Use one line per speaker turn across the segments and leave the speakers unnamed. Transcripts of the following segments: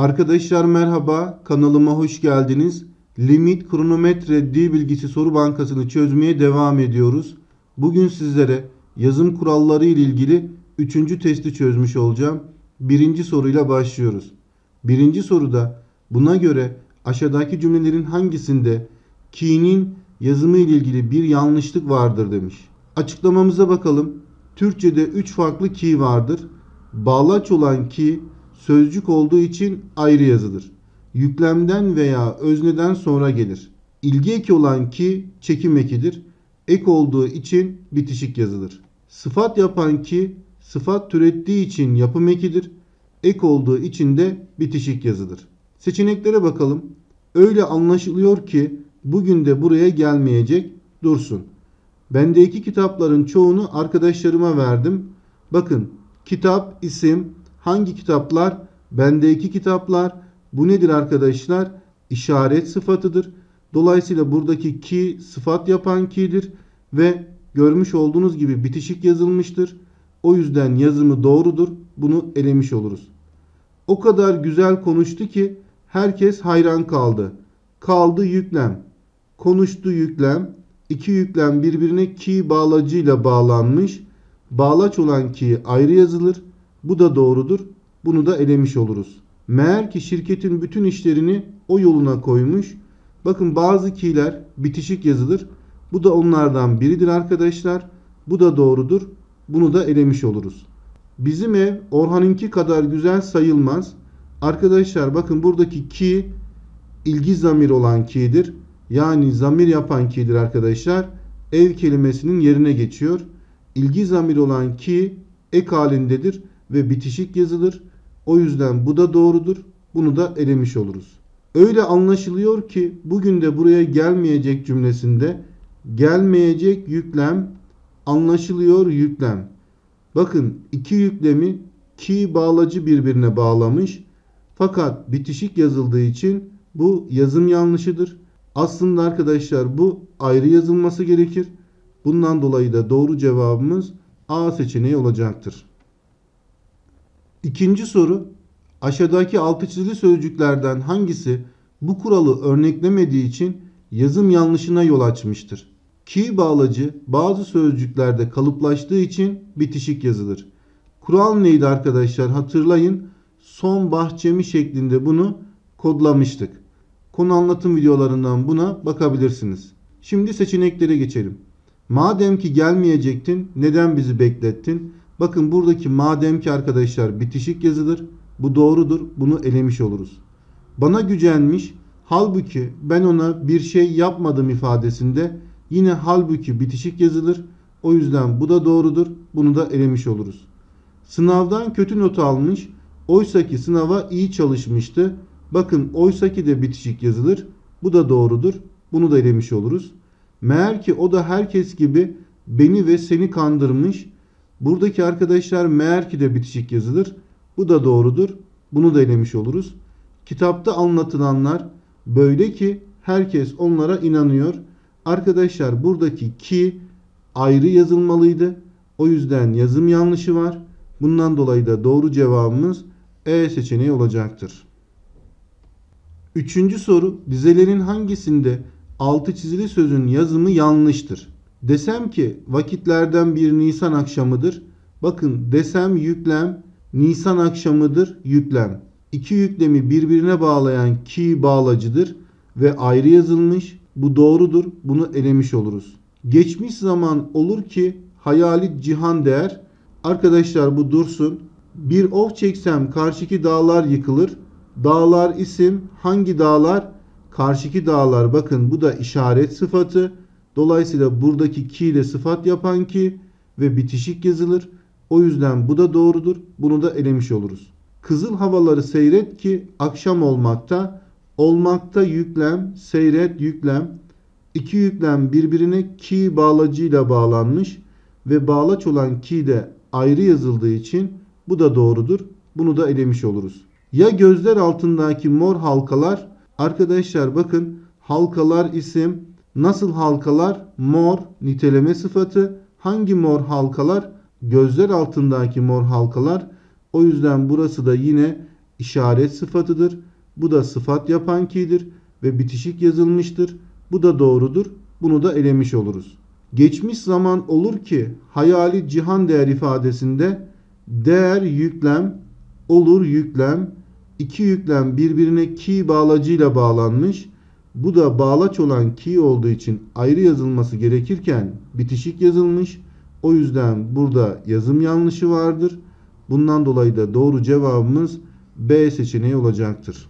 Arkadaşlar merhaba, kanalıma hoş geldiniz. Limit kronometre dil bilgisi soru bankasını çözmeye devam ediyoruz. Bugün sizlere yazım kuralları ile ilgili 3. testi çözmüş olacağım. Birinci soruyla başlıyoruz. Birinci soruda buna göre aşağıdaki cümlelerin hangisinde ki'nin yazımı ile ilgili bir yanlışlık vardır demiş. Açıklamamıza bakalım. Türkçe'de 3 farklı ki vardır. Bağlaç olan ki sözcük olduğu için ayrı yazılır. Yüklemden veya özneden sonra gelir. İlgi eki olan ki çekim ekidir. Ek olduğu için bitişik yazılır. Sıfat yapan ki sıfat türettiği için yapım ekidir. Ek olduğu için de bitişik yazılır. Seçeneklere bakalım. Öyle anlaşılıyor ki bugün de buraya gelmeyecek, dursun. Bendeki kitapların çoğunu arkadaşlarıma verdim. Bakın, kitap, isim, hangi kitaplar? Bendeki kitaplar. Bu nedir arkadaşlar? İşaret sıfatıdır. Dolayısıyla buradaki ki sıfat yapan ki'dir ve görmüş olduğunuz gibi bitişik yazılmıştır. O yüzden yazımı doğrudur. Bunu elemiş oluruz. O kadar güzel konuştu ki herkes hayran kaldı. Kaldı yüklem. Konuştu yüklem. İki yüklem birbirine ki bağlacıyla bağlanmış. Bağlaç olan ki ayrı yazılır. Bu da doğrudur. Bunu da elemiş oluruz. Meğer ki şirketin bütün işlerini o yoluna koymuş. Bakın bazı ki'ler bitişik yazılır. Bu da onlardan biridir arkadaşlar. Bu da doğrudur. Bunu da elemiş oluruz. Bizim ev Orhan'ınki kadar güzel sayılmaz. Arkadaşlar bakın buradaki ki ilgi zamir olan ki'dir. Yani zamir yapan ki'dir arkadaşlar. Ev kelimesinin yerine geçiyor. İlgi zamir olan ki ek halindedir ve bitişik yazılır. O yüzden bu da doğrudur. Bunu da elemiş oluruz. Öyle anlaşılıyor ki bugün de buraya gelmeyecek cümlesinde gelmeyecek yüklem, anlaşılıyor yüklem. Bakın iki yüklemi ki bağlacı birbirine bağlamış. Fakat bitişik yazıldığı için bu yazım yanlışıdır. Aslında arkadaşlar bu ayrı yazılması gerekir. Bundan dolayı da doğru cevabımız A seçeneği olacaktır. İkinci soru. Aşağıdaki altı çizili sözcüklerden hangisi bu kuralı örneklemediği için yazım yanlışına yol açmıştır? Ki bağlacı bazı sözcüklerde kalıplaştığı için bitişik yazılır. Kural neydi arkadaşlar? Hatırlayın. Son bahçemi şeklinde bunu kodlamıştık. Konu anlatım videolarından buna bakabilirsiniz. Şimdi seçeneklere geçelim. Madem ki gelmeyecektin, neden bizi beklettin? Bakın buradaki madem ki arkadaşlar bitişik yazılır. Bu doğrudur. Bunu elemiş oluruz. Bana gücenmiş. Halbuki ben ona bir şey yapmadım ifadesinde yine halbuki bitişik yazılır. O yüzden bu da doğrudur. Bunu da elemiş oluruz. Sınavdan kötü not almış. Oysaki sınava iyi çalışmıştı. Bakın oysaki de bitişik yazılır. Bu da doğrudur. Bunu da elemiş oluruz. Meğer ki o da herkes gibi beni ve seni kandırmış. Buradaki arkadaşlar meğer ki de bitişik yazılır. Bu da doğrudur. Bunu da elemiş oluruz. Kitapta anlatılanlar böyle ki herkes onlara inanıyor. Arkadaşlar buradaki ki ayrı yazılmalıydı. O yüzden yazım yanlışı var. Bundan dolayı da doğru cevabımız E seçeneği olacaktır. Üçüncü soru. Dizelerin hangisinde altı çizili sözün yazımı yanlıştır? Desem ki vakitlerden bir Nisan akşamıdır. Bakın desem yüklem, Nisan akşamıdır yüklem. İki yüklemi birbirine bağlayan ki bağlacıdır ve ayrı yazılmış. Bu doğrudur. Bunu elemiş oluruz. Geçmiş zaman olur ki hayali cihan değer. Arkadaşlar bu dursun. Bir of çeksem karşıki dağlar yıkılır. Dağlar isim. Hangi dağlar? Karşıki dağlar. Bakın bu da işaret sıfatı. Dolayısıyla buradaki ki ile sıfat yapan ki ve bitişik yazılır. O yüzden bu da doğrudur. Bunu da elemiş oluruz. Kızıl havaları seyret ki akşam olmakta. Olmakta yüklem, seyret yüklem. İki yüklem birbirine ki bağlacıyla bağlanmış ve bağlaç olan ki de ayrı yazıldığı için bu da doğrudur. Bunu da elemiş oluruz. Ya gözler altındaki mor halkalar? Arkadaşlar bakın halkalar isim. Nasıl halkalar? Mor niteleme sıfatı. Hangi mor halkalar? Gözler altındaki mor halkalar. O yüzden burası da yine işaret sıfatıdır. Bu da sıfat yapan ki'dir ve bitişik yazılmıştır. Bu da doğrudur. Bunu da elemiş oluruz. Geçmiş zaman olur ki hayali cihan değer ifadesinde değer yüklem, olur yüklem, iki yüklem birbirine ki bağlacıyla bağlanmış. Bu da bağlaç olan ki olduğu için ayrı yazılması gerekirken bitişik yazılmış. O yüzden burada yazım yanlışı vardır. Bundan dolayı da doğru cevabımız B seçeneği olacaktır.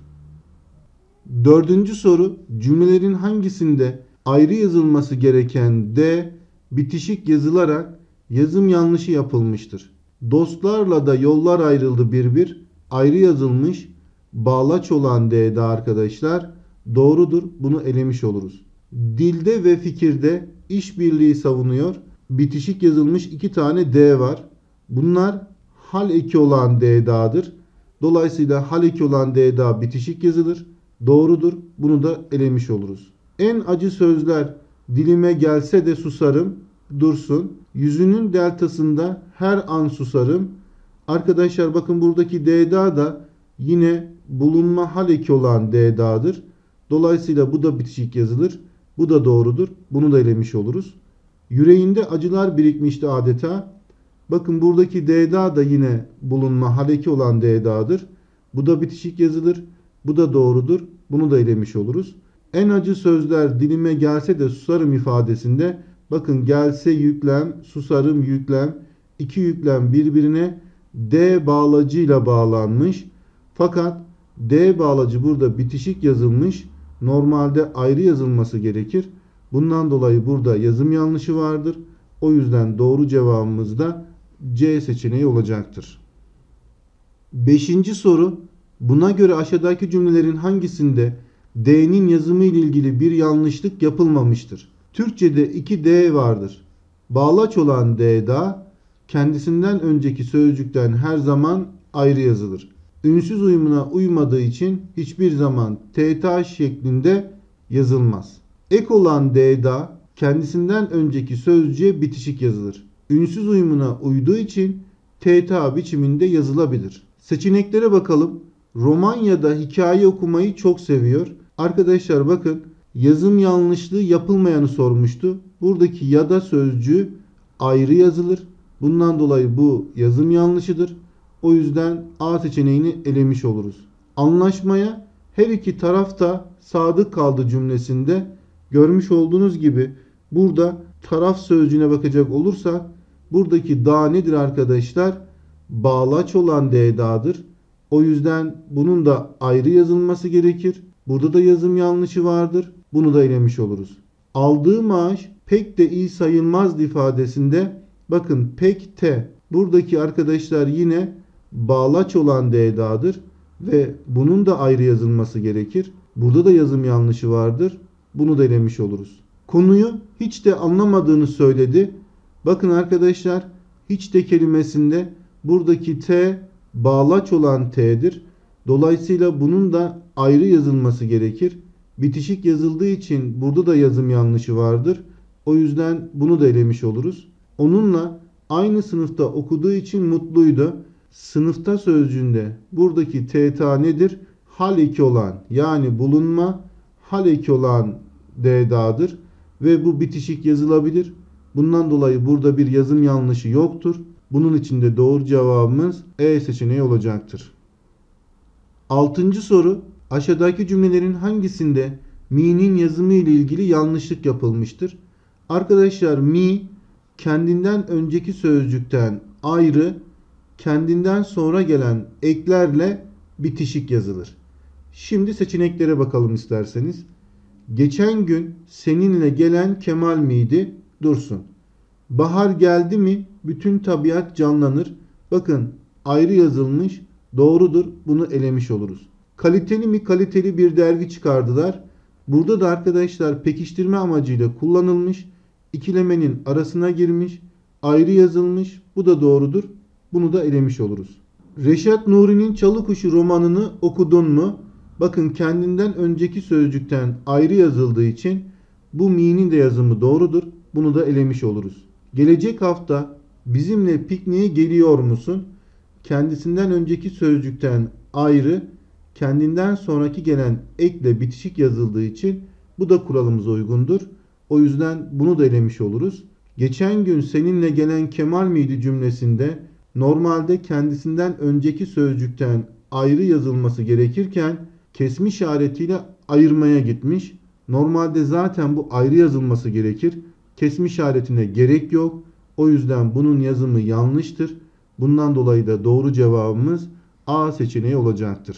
Dördüncü soru, cümlelerin hangisinde ayrı yazılması gereken D bitişik yazılarak yazım yanlışı yapılmıştır? Dostlarla da yollar ayrıldı bir ayrı yazılmış. Bağlaç olan D'de arkadaşlar doğrudur. Bunu elemiş oluruz. Dilde ve fikirde işbirliği savunuyor. Bitişik yazılmış 2 tane D var. Bunlar hal eki olan D'dadır. Dolayısıyla hal eki olan D'da bitişik yazılır. Doğrudur. Bunu da elemiş oluruz. En acı sözler dilime gelse de susarım. Dursun. Yüzünün deltasında her an susarım. Arkadaşlar bakın buradaki D'da da yine bulunma hal eki olan D'dadır. Dolayısıyla bu da bitişik yazılır. Bu da doğrudur. Bunu da elemiş oluruz. Yüreğinde acılar birikmişti adeta. Bakın buradaki D'da da yine bulunma hal eki olan D'dadır. Bu da bitişik yazılır. Bu da doğrudur. Bunu da elemiş oluruz. En acı sözler dilime gelse de susarım ifadesinde bakın gelse yüklem, susarım yüklem, iki yüklem birbirine D bağlacıyla bağlanmış. Fakat D bağlacı burada bitişik yazılmış. Normalde ayrı yazılması gerekir. Bundan dolayı burada yazım yanlışı vardır. O yüzden doğru cevabımız da C seçeneği olacaktır. Beşinci soru. Buna göre aşağıdaki cümlelerin hangisinde D'nin yazımı ile ilgili bir yanlışlık yapılmamıştır? Türkçe'de 2 D vardır. Bağlaç olan D'da kendisinden önceki sözcükten her zaman ayrı yazılır. Ünsüz uyumuna uymadığı için hiçbir zaman TH şeklinde yazılmaz. Ek olan D'da kendisinden önceki sözcüğe bitişik yazılır. Ünsüz uyumuna uyduğu için TH biçiminde yazılabilir. Seçeneklere bakalım. Romanya'da hikaye okumayı çok seviyor. Arkadaşlar bakın yazım yanlışlığı yapılmayanı sormuştu. Buradaki ya da sözcüğü ayrı yazılır. Bundan dolayı bu yazım yanlışıdır. O yüzden A seçeneğini elemiş oluruz. Anlaşmaya her iki taraf da sadık kaldı cümlesinde görmüş olduğunuz gibi burada taraf sözcüğüne bakacak olursak buradaki da nedir arkadaşlar? Bağlaç olan D'dadır. O yüzden bunun da ayrı yazılması gerekir. Burada da yazım yanlışı vardır. Bunu da elemiş oluruz. Aldığı maaş pek de iyi sayılmaz ifadesinde bakın pek de buradaki arkadaşlar yine bağlaç olan D'dadır ve bunun da ayrı yazılması gerekir. Burada da yazım yanlışı vardır. Bunu da elemiş oluruz. Konuyu hiç de anlamadığını söyledi. Bakın arkadaşlar hiç de kelimesinde buradaki T bağlaç olan T'dir. Dolayısıyla bunun da ayrı yazılması gerekir. Bitişik yazıldığı için burada da yazım yanlışı vardır. O yüzden bunu da elemiş oluruz. Onunla aynı sınıfta okuduğu için mutluydu. Sınıfta sözcüğünde buradaki TTA nedir? Hal eki olan yani bulunma hal eki olan D'dadır. Ve bu bitişik yazılabilir. Bundan dolayı burada bir yazım yanlışı yoktur. Bunun için de doğru cevabımız E seçeneği olacaktır. 6. soru. Aşağıdaki cümlelerin hangisinde mi'nin yazımı ile ilgili yanlışlık yapılmıştır? Arkadaşlar mi kendinden önceki sözcükten ayrı, kendinden sonra gelen eklerle bitişik yazılır. Şimdi seçeneklere bakalım isterseniz. Geçen gün seninle gelen Kemal miydi? Dursun. Bahar geldi mi bütün tabiat canlanır. Bakın ayrı yazılmış. Doğrudur. Bunu elemiş oluruz. Kaliteli mi kaliteli bir dergi çıkardılar. Burada da arkadaşlar pekiştirme amacıyla kullanılmış. İkilemenin arasına girmiş. Ayrı yazılmış. Bu da doğrudur. Bunu da elemiş oluruz. Reşat Nuri'nin Çalıkuşu romanını okudun mu? Bakın kendinden önceki sözcükten ayrı yazıldığı için bu mi'nin de yazımı doğrudur. Bunu da elemiş oluruz. Gelecek hafta bizimle pikniğe geliyor musun? kendisinden önceki sözcükten ayrı, kendinden sonraki gelen ekle bitişik yazıldığı için bu da kuralımıza uygundur. O yüzden bunu da elemiş oluruz. Geçen gün seninle gelen Kemal miydi cümlesinde normalde kendisinden önceki sözcükten ayrı yazılması gerekirken kesme işaretiyle ayırmaya gitmiş. Normalde zaten bu ayrı yazılması gerekir. Kesme işaretine gerek yok. O yüzden bunun yazımı yanlıştır. Bundan dolayı da doğru cevabımız A seçeneği olacaktır.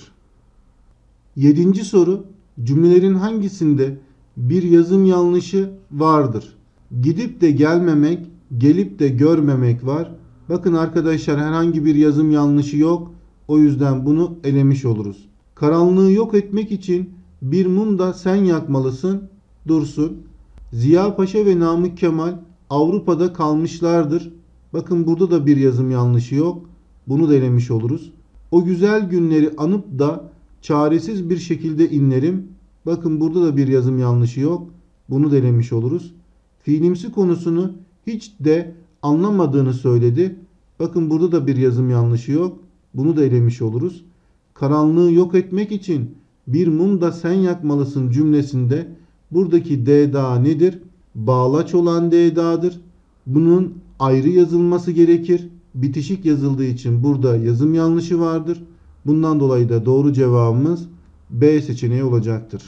7. soru. Cümlelerin hangisinde bir yazım yanlışı vardır? Gidip de gelmemek, gelip de görmemek var. Bakın arkadaşlar herhangi bir yazım yanlışı yok. O yüzden bunu elemiş oluruz. Karanlığı yok etmek için bir mum da sen yakmalısın, dursun. Ziya Paşa ve Namık Kemal Avrupa'da kalmışlardır. Bakın burada da bir yazım yanlışı yok. Bunu da elemiş oluruz. O güzel günleri anıp da çaresiz bir şekilde inlerim. Bakın burada da bir yazım yanlışı yok. Bunu da elemiş oluruz. Fiilimsi konusunu hiç de anlamadığını söyledi. Bakın burada da bir yazım yanlışı yok. Bunu da elemiş oluruz. Karanlığı yok etmek için bir mum da sen yakmalısın cümlesinde buradaki D'da nedir? Bağlaç olan D'dadır. Bunun ayrı yazılması gerekir. Bitişik yazıldığı için burada yazım yanlışı vardır. Bundan dolayı da doğru cevabımız B seçeneği olacaktır.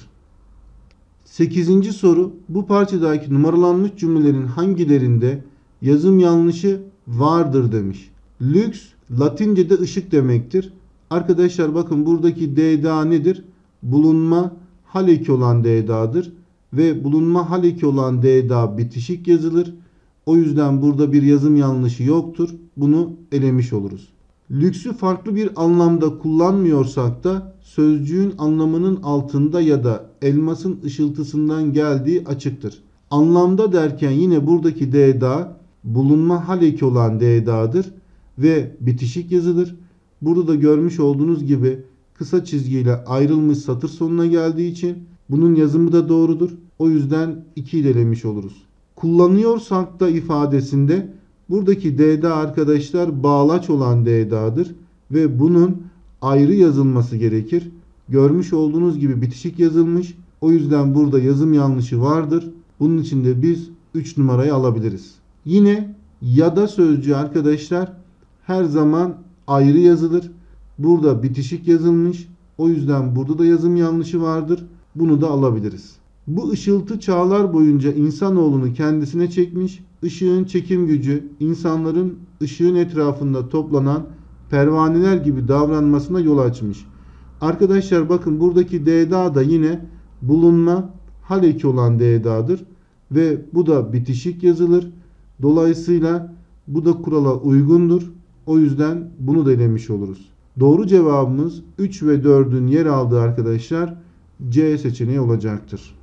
8. soru. Bu parçadaki numaralanmış cümlelerin hangilerinde yazım yanlışı vardır demiş. Lüks Latince'de ışık demektir. Arkadaşlar bakın buradaki D'da nedir? Bulunma hal eki olan D'dadır. Ve bulunma hal eki olan D'da bitişik yazılır. O yüzden burada bir yazım yanlışı yoktur. Bunu elemiş oluruz. Lüksü farklı bir anlamda kullanmıyorsak da sözcüğün anlamının altında ya da elmasın ışıltısından geldiği açıktır. Anlamda derken yine buradaki D'da bulunma hal eki olan D'dadır ve bitişik yazılır. Burada da görmüş olduğunuz gibi kısa çizgiyle ayrılmış satır sonuna geldiği için bunun yazımı da doğrudur. O yüzden 2'yi de elemiş oluruz. Kullanıyorsak da ifadesinde buradaki D'da arkadaşlar bağlaç olan D'dadır ve bunun ayrı yazılması gerekir. Görmüş olduğunuz gibi bitişik yazılmış. O yüzden burada yazım yanlışı vardır. Bunun için de biz 3 numarayı alabiliriz. Yine ya da sözcüğü arkadaşlar her zaman ayrı yazılır. Burada bitişik yazılmış. O yüzden burada da yazım yanlışı vardır. Bunu da alabiliriz. Bu ışıltı çağlar boyunca insanoğlunu kendisine çekmiş. Işığın çekim gücü insanların ışığın etrafında toplanan pervaneler gibi davranmasına yol açmış. Arkadaşlar bakın buradaki D'da da yine bulunma hal eki olan D'dadır. Ve bu da bitişik yazılır. Dolayısıyla bu da kurala uygundur. O yüzden bunu da elemiş oluruz. Doğru cevabımız 3 ve 4'ün yer aldığı arkadaşlar C seçeneği olacaktır.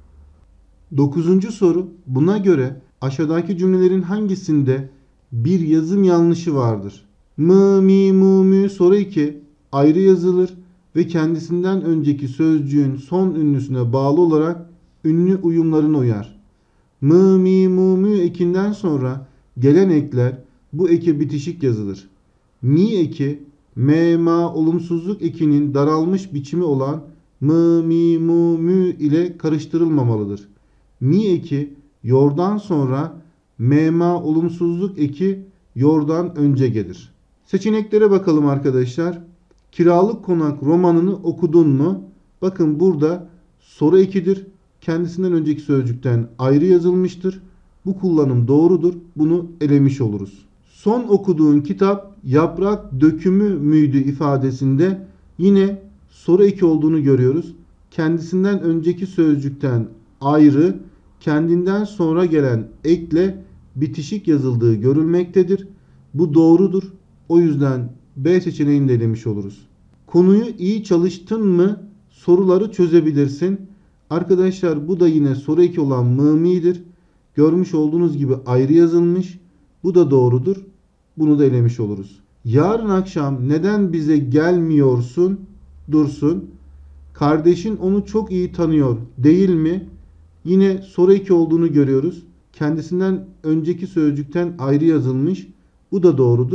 9. soru. Buna göre aşağıdaki cümlelerin hangisinde bir yazım yanlışı vardır? Mı, mi, mu, mü soru 2 ayrı yazılır ve kendisinden önceki sözcüğün son ünlüsüne bağlı olarak ünlü uyumlarına uyar. Mı, mi, mu, mü ekinden sonra gelen ekler bu eke bitişik yazılır. Mi eki me, ma olumsuzluk ekinin daralmış biçimi olan mı, mi, mu, mü ile karıştırılmamalıdır. Mi eki yordan sonra me, ma olumsuzluk eki yordan önce gelir. Seçeneklere bakalım arkadaşlar. Kiralık Konak romanını okudun mu? Bakın burada soru ekidir. Kendisinden önceki sözcükten ayrı yazılmıştır. Bu kullanım doğrudur. Bunu elemiş oluruz. Son okuduğun kitap yaprak dökümü müydü ifadesinde yine soru eki olduğunu görüyoruz. Kendisinden önceki sözcükten ayrı, kendinden sonra gelen ekle bitişik yazıldığı görülmektedir. Bu doğrudur. O yüzden B seçeneğini de elemiş oluruz. Konuyu iyi çalıştın mı soruları çözebilirsin. Arkadaşlar bu da yine soru eki olan mı'midir. Görmüş olduğunuz gibi ayrı yazılmış. Bu da doğrudur. Bunu da elemiş oluruz. Yarın akşam neden bize gelmiyorsun? Dursun. Kardeşin onu çok iyi tanıyor değil mi? Yine soru eki olduğunu görüyoruz. Kendisinden önceki sözcükten ayrı yazılmış. Bu da doğrudur.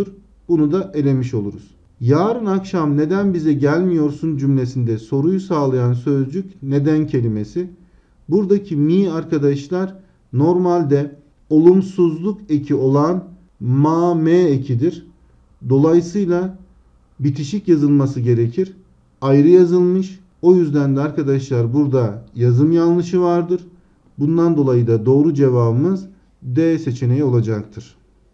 Bunu da elemiş oluruz. Yarın akşam neden bize gelmiyorsun cümlesinde soruyu sağlayan sözcük neden kelimesi. Buradaki mi arkadaşlar normalde olumsuzluk eki olan ma me ekidir. Dolayısıyla bitişik yazılması gerekir. Ayrı yazılmış. O yüzden de arkadaşlar burada yazım yanlışı vardır. Bundan dolayı da doğru cevabımız D seçeneği olacaktır.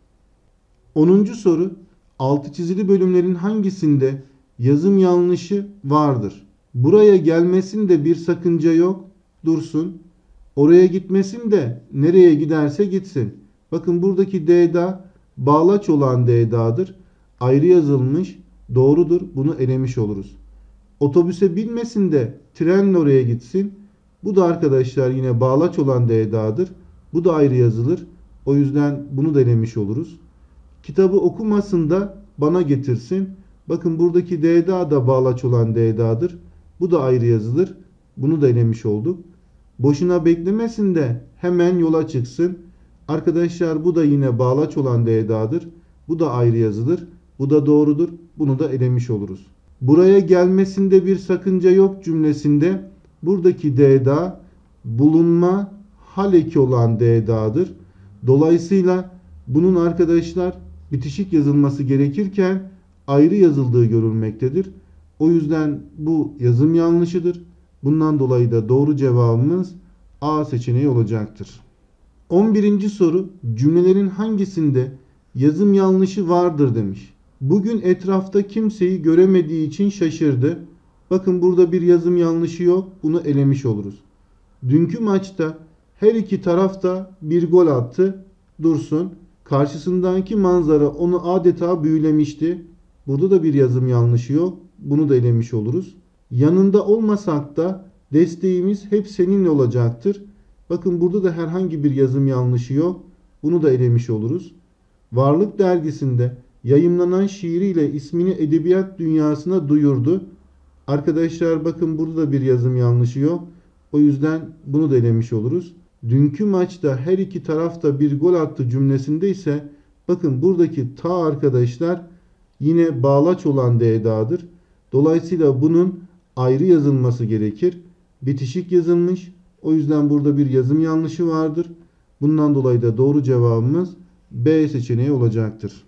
10. soru. Altı çizili bölümlerin hangisinde yazım yanlışı vardır? Buraya gelmesinde bir sakınca yok. Dursun. Oraya gitmesinde nereye giderse gitsin. Bakın buradaki D'da bağlaç olan D'dadır. Ayrı yazılmış. Doğrudur. Bunu elemiş oluruz. Otobüse binmesinde trenle oraya gitsin. Bu da arkadaşlar yine bağlaç olan D'dadır. Bu da ayrı yazılır. O yüzden bunu da elemiş oluruz. Kitabı okumasında bana getirsin. Bakın buradaki D'da da bağlaç olan D'dadır. Bu da ayrı yazılır. Bunu da elemiş olduk. Boşuna beklemesinde hemen yola çıksın. Arkadaşlar bu da yine bağlaç olan D'dadır. Bu da ayrı yazılır. Bu da doğrudur. Bunu da elemiş oluruz. Buraya gelmesinde bir sakınca yok cümlesinde buradaki D'da bulunma hal eki olan D'dadır. Dolayısıyla bunun arkadaşlar bitişik yazılması gerekirken ayrı yazıldığı görülmektedir. O yüzden bu yazım yanlışıdır. Bundan dolayı da doğru cevabımız A seçeneği olacaktır. 11. soru cümlelerin hangisinde yazım yanlışı vardır demiş. Bugün etrafta kimseyi göremediği için şaşırdı. Bakın burada bir yazım yanlışı yok. Bunu elemiş oluruz. Dünkü maçta her iki taraf da bir gol attı. Dursun. Karşısındaki manzara onu adeta büyülemişti. Burada da bir yazım yanlışı yok. Bunu da elemiş oluruz. Yanında olmasak da desteğimiz hep seninle olacaktır. Bakın burada da herhangi bir yazım yanlışı yok. Bunu da elemiş oluruz. Varlık dergisinde yayımlanan şiiriyle ismini edebiyat dünyasına duyurdu. Arkadaşlar bakın burada da bir yazım yanlışı yok. O yüzden bunu da elemiş oluruz. Dünkü maçta her iki tarafta bir gol attı cümlesinde ise bakın buradaki ta arkadaşlar yine bağlaç olan D'dadır. Dolayısıyla bunun ayrı yazılması gerekir. Bitişik yazılmış. O yüzden burada bir yazım yanlışı vardır. Bundan dolayı da doğru cevabımız B seçeneği olacaktır.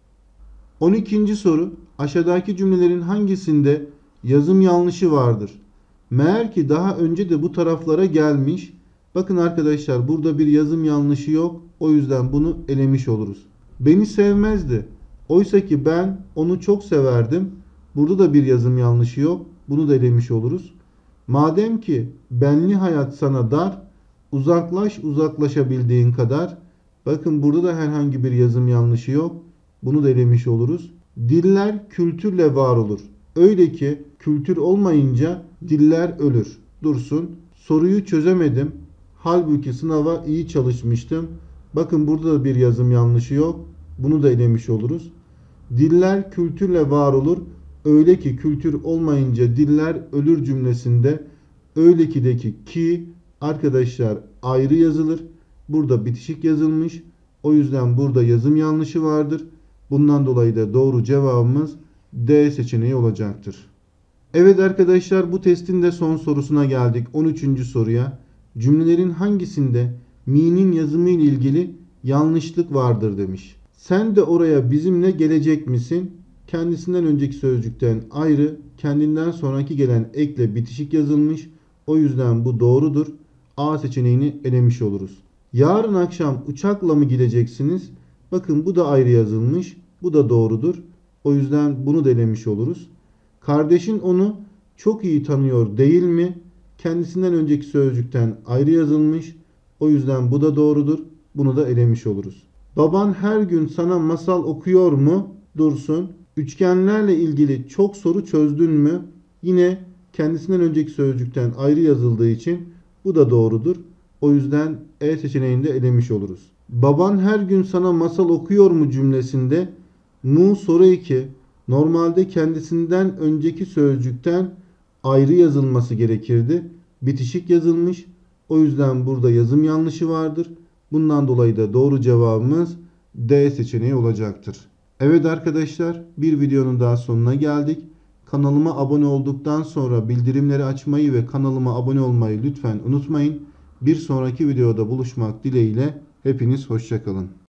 12. soru. Aşağıdaki cümlelerin hangisinde yazım yanlışı vardır? Meğer ki daha önce de bu taraflara gelmiş. Bakın arkadaşlar burada bir yazım yanlışı yok. O yüzden bunu elemiş oluruz. Beni sevmezdi. Oysa ki ben onu çok severdim. Burada da bir yazım yanlışı yok. Bunu da elemiş oluruz. Madem ki benli hayat sana dar, uzaklaş uzaklaşabildiğin kadar. Bakın burada da herhangi bir yazım yanlışı yok. Bunu da elemiş oluruz. Diller kültürle var olur. Öyle ki kültür olmayınca diller ölür. Dursun. Soruyu çözemedim. Halbuki sınava iyi çalışmıştım. Bakın burada da bir yazım yanlışı yok. Bunu da elemiş oluruz. Diller kültürle var olur. Öyle ki kültür olmayınca diller ölür cümlesinde öyle ki'deki ki arkadaşlar ayrı yazılır. Burada bitişik yazılmış. O yüzden burada yazım yanlışı vardır. Bundan dolayı da doğru cevabımız D seçeneği olacaktır. Evet arkadaşlar bu testin de son sorusuna geldik. 13. soruya. Cümlelerin hangisinde mi'nin yazımı ile ilgili yanlışlık vardır demiş. Sen de oraya bizimle gelecek misin? Kendisinden önceki sözcükten ayrı, kendinden sonraki gelen ekle bitişik yazılmış. O yüzden bu doğrudur. A seçeneğini elemiş oluruz. Yarın akşam uçakla mı gideceksiniz? Bakın bu da ayrı yazılmış. Bu da doğrudur. O yüzden bunu da elemiş oluruz. Kardeşin onu çok iyi tanıyor değil mi? Kendisinden önceki sözcükten ayrı yazılmış. O yüzden bu da doğrudur. Bunu da elemiş oluruz. Baban her gün sana masal okuyor mu? Dursun. Üçgenlerle ilgili çok soru çözdün mü? Yine kendisinden önceki sözcükten ayrı yazıldığı için bu da doğrudur. O yüzden E seçeneğini de elemiş oluruz. Baban her gün sana masal okuyor mu cümlesinde mu soru eki normalde kendisinden önceki sözcükten ayrı yazılması gerekirdi. Bitişik yazılmış. O yüzden burada yazım yanlışı vardır. Bundan dolayı da doğru cevabımız D seçeneği olacaktır. Evet arkadaşlar, bir videonun daha sonuna geldik. Kanalıma abone olduktan sonra bildirimleri açmayı ve kanalıma abone olmayı lütfen unutmayın. Bir sonraki videoda buluşmak dileğiyle hepiniz hoşça kalın.